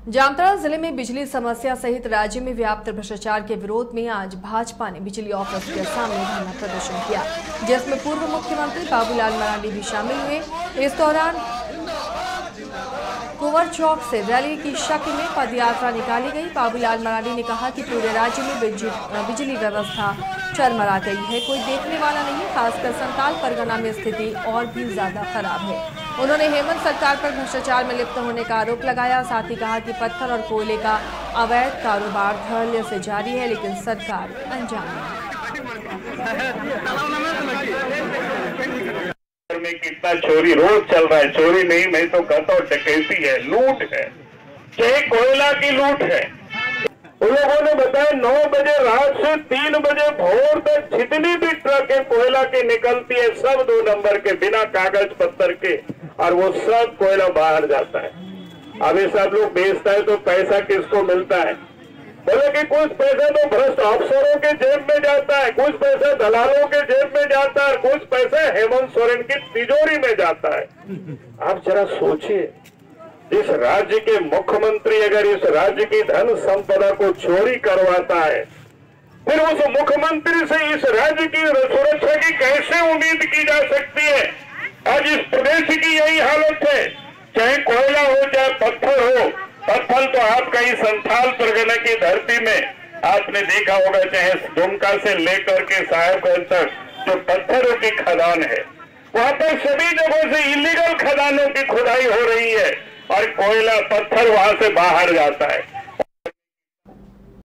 जामताड़ा जिले में बिजली समस्या सहित राज्य में व्याप्त भ्रष्टाचार के विरोध में आज भाजपा ने बिजली ऑफिस के सामने धरना प्रदर्शन किया, जिसमें पूर्व मुख्यमंत्री बाबूलाल मरांडी भी शामिल हुए। इस दौरान कुंवर चौक से रैली की शक्ल में पदयात्रा निकाली गई। बाबूलाल मरांडी ने कहा कि पूरे राज्य में बिजली व्यवस्था चरमरा गई है, कोई देखने वाला नहीं। खासकर संताल परगना में स्थिति और भी ज्यादा खराब है। उन्होंने हेमंत सरकार पर भ्रष्टाचार में लिप्त होने का आरोप लगाया। साथ ही कहा कि पत्थर और कोयले का अवैध कारोबार धड़ल्ले से जारी है, लेकिन सरकार अनजान में कितना चोरी रोज चल रहा है। चोरी नहीं, मैं तो कहता हूँ डकैती है, लूट है, चाहे कोयला की लूट है। उन लोगों ने बताया 9 बजे रात से 3 बजे भोर तक जितनी भी ट्रकें कोयला की निकलती है सब 2 नंबर के, बिना कागज पत्थर के, और वो सब कोयला बाहर जाता है। अभी सब लोग बेचता है तो पैसा किसको मिलता है? बोले कि कुछ पैसा तो भ्रष्ट अफसरों के जेब में जाता है, कुछ पैसा दलालों के जेब में जाता है, कुछ पैसा हेमंत सोरेन की तिजोरी में जाता है। आप जरा सोचिए, इस राज्य के मुख्यमंत्री अगर इस राज्य की धन संपदा को चोरी करवाता है, फिर उस मुख्यमंत्री से इस राज्य की सुरक्षा की कैसे उम्मीद की जा सकती है? आज इस प्रदेश की यही हालत है, चाहे कोयला हो चाहे पत्थर हो। पत्थर तो आपका ही संथाल परगना की धरती में आपने देखा होगा, चाहे दुमका से लेकर के साहेबगंज तक जो पत्थरों की खदान है, वहां पर सभी जगहों से इलीगल खदानों की खुदाई हो रही है और कोयला पत्थर वहां से बाहर जाता है।